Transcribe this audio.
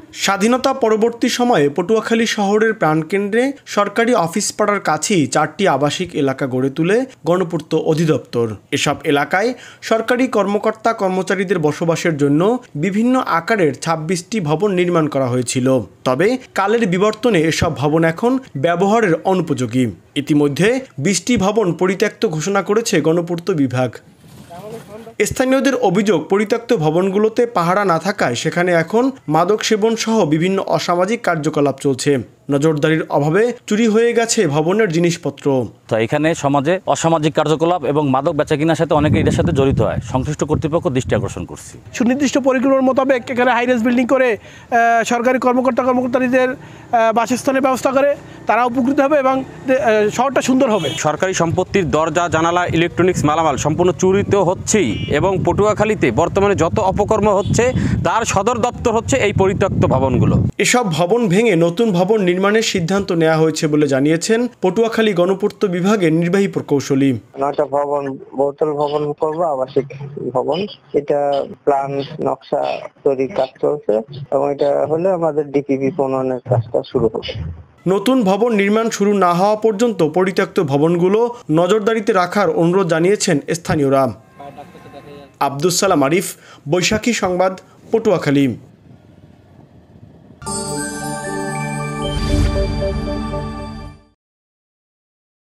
স্বাধীনতা পরবর্তী সময়ে পটুয়াখালী শহরের প্রাণকেন্দ্রে সরকারি অফিস পাড়ার কাছেই 4টি আবাসিক এলাকা গড়ে তুলে গণপূর্ত অধিদপ্তর। এসব এলাকায় সরকারি কর্মকর্তা কর্মচারীদের বসবাসের জন্য বিভিন্ন আকারের 26টি ভবন নির্মাণ করা হয়েছিল। তবে কালের বিবর্তনে এসব ভবন এখন ব্যবহারের অনুপযোগী। ইতিমধ্যে 20টি ভবন পরিত্যক্ত ঘোষণা করেছে গণপূর্ত বিভাগ। স্থানীয়দের অভিযোগ, পরিত্যক্ত ভবনগুলোতে পাহারা না থাকায় সেখানে এখন মাদক সেবন সহ বিভিন্ন অসামাজিক কার্যকলাপ চলছে। নজরদারির অভাবে চুরি হয়ে গেছে ভবনের জিনিসপত্র। তো এখানে সমাজে অসামাজিক কার্যকলাপ এবং মাদক বেচাকেনার সাথে অনেকে এটার সাথে জড়িত হয়। সংশ্লিষ্ট কর্তৃপক্ষ দৃষ্টি আকর্ষণ করছি। সুনির্দিষ্ট পরিকল্পনা মোতাবেক এখানে হাইরাইজ বিল্ডিং করে সরকারি কর্মকর্তাদের বাসস্থানের ব্যবস্থা করে তারা উপকৃত হবে এবং শহরটা সুন্দর হবে। সরকারি সম্পত্তির দরজা, জানালা, ইলেকট্রনিক্স মালামাল সম্পূর্ণ চুরিত হচ্ছেই এবং পটুয়াখালীতে বর্তমানে যত অপকর্ম হচ্ছে তার সদর দপ্তর হচ্ছে এই পরিত্যক্ত ভবনগুলো। এসব ভবন ভেঙে নতুন ভবন নির্মাণের সিদ্ধান্ত নেওয়া হয়েছে বলে জানিয়েছেন পটুয়াখালী গণপূর্ত বিভাগের নির্বাহী প্রকৌশলী। 9টা ভবন বহুতল ভবন করবো, আবাসিক ভবন। এটা প্ল্যান নকশা তৈরির কাজ চলছে এবং এটা হলে আমাদের ডিপিপি প্রণয়নের কাজটা শুরু হবে। নতুন ভবন নির্মাণ শুরু না হওয়া পর্যন্ত পরিত্যক্ত ভবনগুলো নজরদারিতে রাখার অনুরোধ জানিয়েছেন স্থানীয়রা। আব্দুস সালাম, আরিফ, বৈশাখী সংবাদ, পটুয়াখালী।